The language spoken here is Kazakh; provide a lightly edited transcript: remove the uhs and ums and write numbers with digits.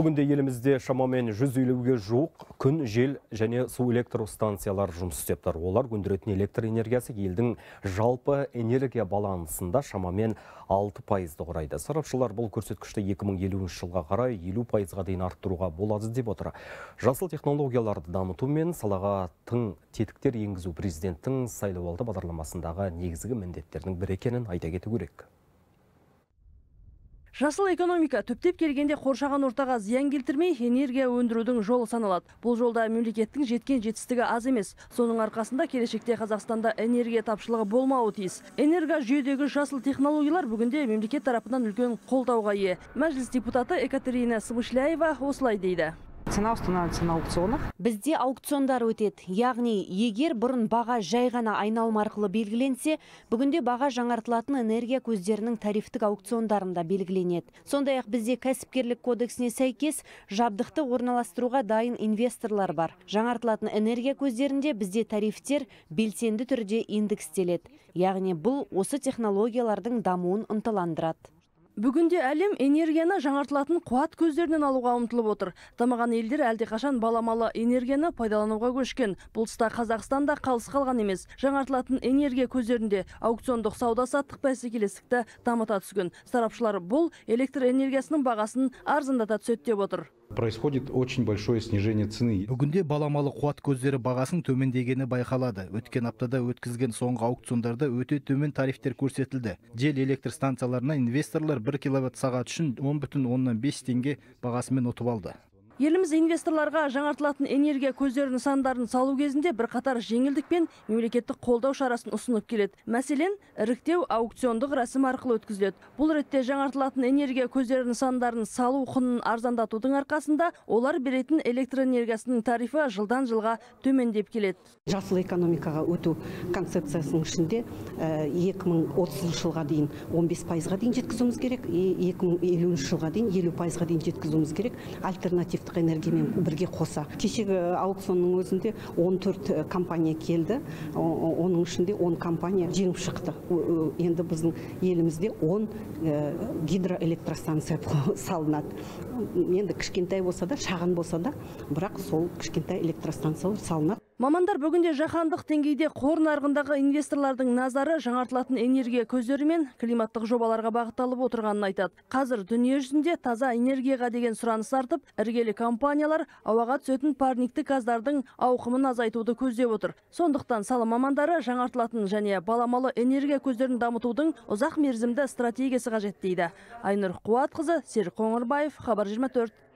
Бүгінде елімізде шамамен 150-ге жуық күн, жел және су электр станциялары жұмыс істеп тұр. Олар өндіретін электр энергиясы елдің жалпы энергия балансында шамамен 6%-ды құрайды. Сарапшылар бұл көрсеткішті 2050 жылға қарай 50%-ға дейін арттыруға болады деп отыр. Жасыл технологияларды дамыту мен салаға тың тетіктер енгізу президенттің сайлауалды бағдарламасындағы негізгі міндеттердің бірі екенін айта кету керек. Жасыл экономика түптеп келгенде қоршаған ортаға зиян келтірмей энергия өндірудің жолы саналады. Бұл жолда мемлекеттің жеткен жетістігі аз емес. Соның арқасында келешекте Қазақстанда энергия тапшылығы болмауы тиіс. Энерго жүйедегі жасыл технологиялар бүгінде мемлекет тарапынан үлкен қолдауға ие. Мәжіліс депутаты Екатерина Смышляева осылай дейді. Цена устанавливается на аукционах. Бізде аукциондар өтеді. Яғни, егер бұрын баға жай ғана айналым арқылы белгіленсе, бүгінде баға жаңартылатын энергия көздерінің тарифтік аукциондарында белгіленеді. Сондай-ақ бізде кәсіпкерлік кодексіне сәйкес жабдықты орналастыруға дайын инвесторлар бар. Жаңартылатын энергия көздерінде бізде тарифтер белсенді түрде индекстеледі. Яғни, бұл осы технологиялардың дамуын ынталандырады. Бүгінде әлем энергияны жаңартылатын қуат көздерінен алуға ұмтылып отыр. Дамыған елдер әлдеқашан баламалы энергияны пайдалануға көшкен. Бұл тұста Қазақстан да қалыс қалған емес. Жаңартылатын энергия көздерінде аукциондық сауда-саттық бәсекелестікті дамыта түскен. Сарапшылар бұл электр энергиясының бағасын арзандата түседі деп отыр. Происходит очень большое снижение цены. Бүгінде баламалы қуат көздері бағасын төмендегені байқалады. Өткен аптада өткізген соңғы аукциондарда өте төмен тарифтер көрсетілді. Жел электр станцияларына инвесторлар 1 киловатт сағат үшін 10,5 теңге бағасымен ұтып алды. Еліміз инвесторларға жаңартылатын энергия көздері нысандарын салу кезінде бірқатар жеңілдік пен мемлекеттік қолдау шарасын ұсынып келеді. Мәселен, іріктеу аукциондық рәсім арқылы өткізіледі. Бұл ретте жаңартылатын энергия көздері нысандарын салу құнын арзандатудың арқасында олар беретін электр энергиясының тарифі жылдан жылға төмендеп келеді. Жасыл экономикаға өту концепциясының ішінде 2030 жылға дейін 15%-ға дейін жеткізуіміз керек, 2050 жылға дейін 50%-ға дейін жеткізуіміз керек. Альтернативті энергиямен бірге қоса. Кешегі аукционның өзінде 14 компания келді. Оның ішінде 10 компания жеңіп шықты. Енді біздің елімізде 10 гидроэлектростанция салынады. Енді кішкентай болса да, шағын болса да, бірақ сол кішкентай электростанциялар салынады. Мамандар бүгінде жаһандық деңгейде қор нарығындағы инвесторлардың назары жаңартылатын энергия көздері мен климаттық жобаларға бағытталып отырғанын айтады. Қазір дүние жүзінде таза энергияға деген сұраныс артып, іргелі компаниялар ауаға түсетін парниктік газдардың ауқымын азайтуды көздеп отыр. Сондықтан сала мамандары жаңартылатын және баламалы энергия көздерін дамытудың ұзақ мерзімді стратегиясы қажет дейді. Айнұр Қуатқызы, Серік Қоңырбаев, Хабар 24.